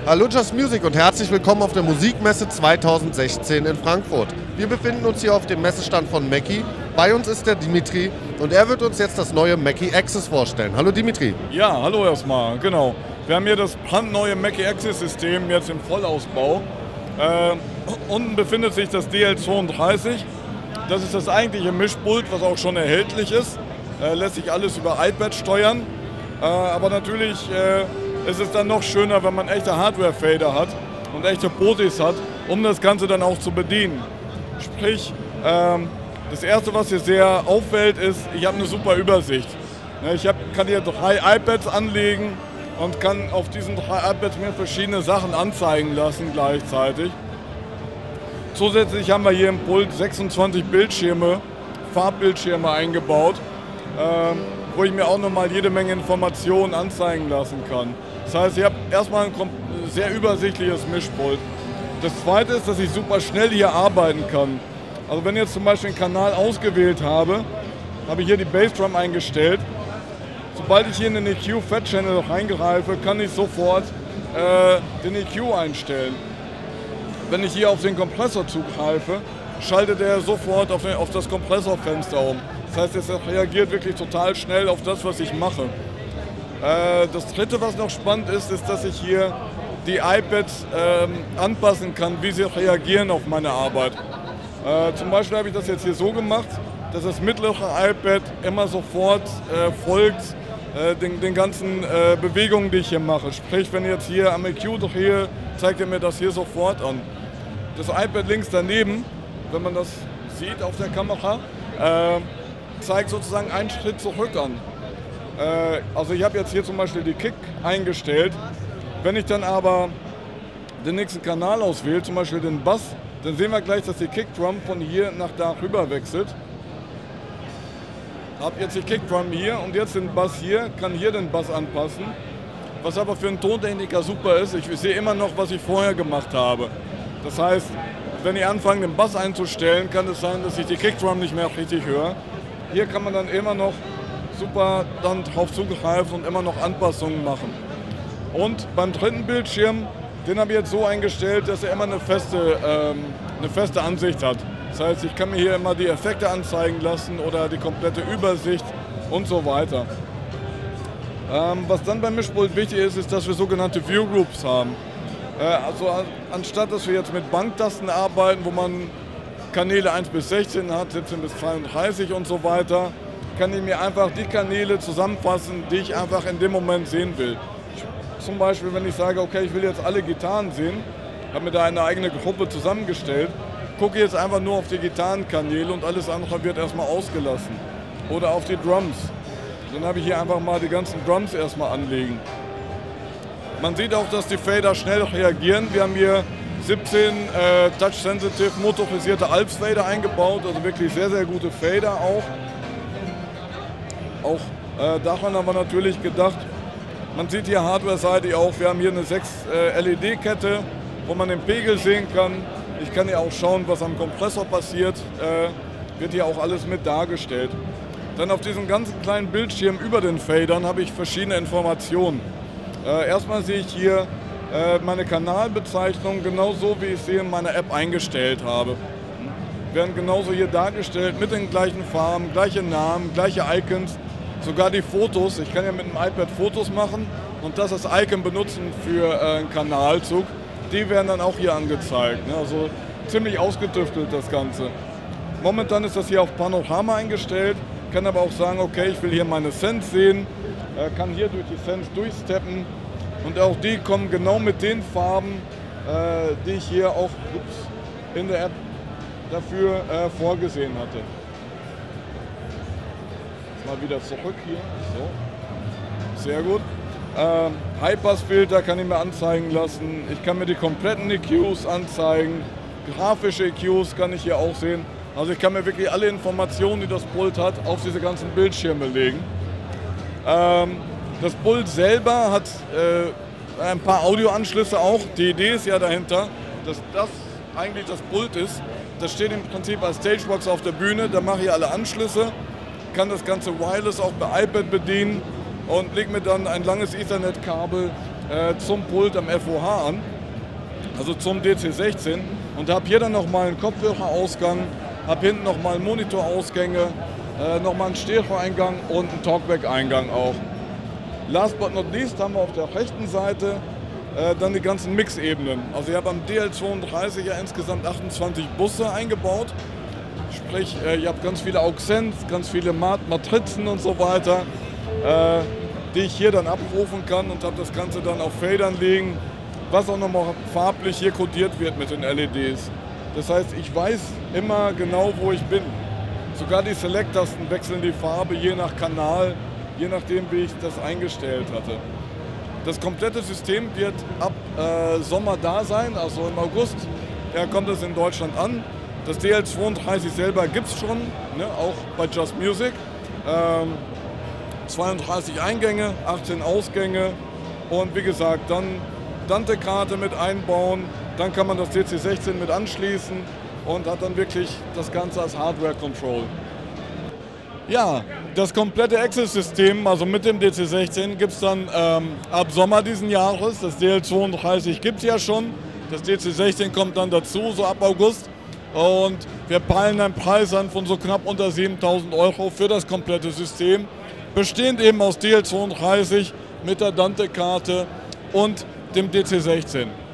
Hallo Just Music und herzlich willkommen auf der Musikmesse 2016 in Frankfurt. Wir befinden uns hier auf dem Messestand von Mackie. Bei uns ist der Dimitri und er wird uns jetzt das neue Mackie Access vorstellen. Hallo Dimitri. Ja, hallo erstmal, genau. Wir haben hier das brandneue Mackie Access System jetzt im Vollausbau. Unten befindet sich das DL32. Das ist das eigentliche Mischpult, was auch schon erhältlich ist. Lässt sich alles über iPad steuern. Aber natürlich ist es dann noch schöner, wenn man echte Hardware-Fader hat und echte Potis hat, um das Ganze dann auch zu bedienen. Sprich, das erste, was hier sehr auffällt, ist, ich habe eine super Übersicht. Ich kann hier 3 iPads anlegen und kann auf diesen 3 iPads mir verschiedene Sachen anzeigen lassen gleichzeitig. Zusätzlich haben wir hier im Pult 26 Bildschirme, Farbbildschirme eingebaut, wo ich mir auch nochmal jede Menge Informationen anzeigen lassen kann. Das heißt, ich habe erstmal ein sehr übersichtliches Mischpult. Das zweite ist, dass ich super schnell hier arbeiten kann. Also wenn ich jetzt zum Beispiel einen Kanal ausgewählt habe, habe ich hier die Bassdrum eingestellt. Sobald ich hier in den EQ Fat Channel reingreife, kann ich sofort den EQ einstellen. Wenn ich hier auf den Kompressor zugreife, schaltet er sofort auf das Kompressorfenster um. Das heißt, es reagiert wirklich total schnell auf das, was ich mache. Das dritte, was noch spannend ist, ist, dass ich hier die iPads anpassen kann, wie sie reagieren auf meine Arbeit. Zum Beispiel habe ich das jetzt hier so gemacht, dass das mittlere iPad immer sofort folgt den ganzen Bewegungen, die ich hier mache. Sprich, wenn ich jetzt hier am EQ drehe, zeigt er mir das hier sofort an. Das iPad links daneben, wenn man das sieht auf der Kamera, zeigt sozusagen einen Schritt zurück an. Also ich habe jetzt hier zum Beispiel die Kick eingestellt. Wenn ich dann aber den nächsten Kanal auswähle, zum Beispiel den Bass, dann sehen wir gleich, dass die Kickdrum von hier nach da rüber wechselt. Ich habe jetzt die Kickdrum hier und jetzt den Bass hier, kann hier den Bass anpassen. Was aber für einen Tontechniker super ist, ich sehe immer noch, was ich vorher gemacht habe. Das heißt, wenn ich anfange, den Bass einzustellen, kann es sein, dass ich die Kickdrum nicht mehr richtig höre. Hier kann man dann immer noch super dann drauf zugreifen und immer noch Anpassungen machen. Und beim dritten Bildschirm, den habe ich jetzt so eingestellt, dass er immer eine feste Ansicht hat. Das heißt, ich kann mir hier immer die Effekte anzeigen lassen oder die komplette Übersicht und so weiter. Was dann beim Mischpult wichtig ist, ist, dass wir sogenannte View Groups haben. Also anstatt, dass wir jetzt mit Banktasten arbeiten, wo man Kanäle 1 bis 16 hat, 17 bis 32 und so weiter, kann ich mir einfach die Kanäle zusammenfassen, die ich einfach in dem Moment sehen will. Zum Beispiel, wenn ich sage, okay, ich will jetzt alle Gitarren sehen, habe mir da eine eigene Gruppe zusammengestellt, gucke jetzt einfach nur auf die Gitarrenkanäle und alles andere wird erstmal ausgelassen. Oder auf die Drums. Dann habe ich hier einfach mal die ganzen Drums erstmal anlegen. Man sieht auch, dass die Fader schnell reagieren. Wir haben hier 17 Touch-Sensitive motorisierte Alps-Fader eingebaut, also wirklich sehr, sehr gute Fader auch. Auch daran haben wir natürlich gedacht. Man sieht hier hardware-seitig auch, wir haben hier eine 6 LED-Kette, wo man den Pegel sehen kann. Ich kann hier auch schauen, was am Kompressor passiert, wird hier auch alles mit dargestellt. Dann auf diesem ganzen kleinen Bildschirm über den Fadern habe ich verschiedene Informationen. Erstmal sehe ich hier meine Kanalbezeichnung genauso, wie ich sie in meiner App eingestellt habe. Werden genauso hier dargestellt mit den gleichen Farben, gleiche Namen, gleiche Icons, sogar die Fotos. Ich kann ja mit dem iPad Fotos machen und das als Icon benutzen für einen Kanalzug. Die werden dann auch hier angezeigt. Also ziemlich ausgetüftelt das Ganze. Momentan ist das hier auf Panorama eingestellt, kann aber auch sagen, okay, ich will hier meine Sends sehen, kann hier durch die Sends durchsteppen und auch die kommen genau mit den Farben, die ich hier auch in der App dafür vorgesehen hatte. Mal wieder zurück hier. So. Sehr gut. High-Pass-Filter kann ich mir anzeigen lassen. Ich kann mir die kompletten EQs anzeigen. Grafische EQs kann ich hier auch sehen. Also ich kann mir wirklich alle Informationen, die das Pult hat, auf diese ganzen Bildschirme legen. Das Pult selber hat ein paar Audioanschlüsse auch. Die Idee ist ja dahinter, dass das eigentlich das Pult ist. Das steht im Prinzip als Stagebox auf der Bühne. Da mache ich alle Anschlüsse, kann das ganze Wireless auch bei iPad bedienen und lege mir dann ein langes Ethernet-Kabel zum Pult am FOH an, also zum DC16, und habe hier dann nochmal einen Kopfhörerausgang, habe hinten nochmal Monitorausgänge, nochmal einen Stereo-Eingang und einen Talkback-Eingang auch. Last but not least haben wir auf der rechten Seite dann die ganzen Mix-Ebenen. Also ich habe am DL32 ja insgesamt 28 Busse eingebaut. Sprich, ihr habt ganz viele Auxents, ganz viele Matrizen und so weiter, die ich hier dann abrufen kann, und habe das Ganze dann auf Fadern liegen, was auch nochmal farblich hier kodiert wird mit den LEDs. Das heißt, ich weiß immer genau, wo ich bin. Sogar die Select-Tasten wechseln die Farbe je nach Kanal, je nachdem, wie ich das eingestellt hatte. Das komplette System wird ab Sommer da sein, also im August kommt es in Deutschland an. Das DL32 selber gibt es schon, ne, auch bei Just Music. 32 Eingänge, 18 Ausgänge und wie gesagt, dann Dante-Karte mit einbauen, dann kann man das DC16 mit anschließen und hat dann wirklich das Ganze als Hardware-Control. Ja, das komplette Access-System, also mit dem DC16, gibt es dann ab Sommer diesen Jahres. Das DL32 gibt es ja schon, das DC16 kommt dann dazu, so ab August. Und wir peilen einen Preis an von so knapp unter 7.000 € für das komplette System. Bestehend eben aus DL32 mit der Dante-Karte und dem DC16.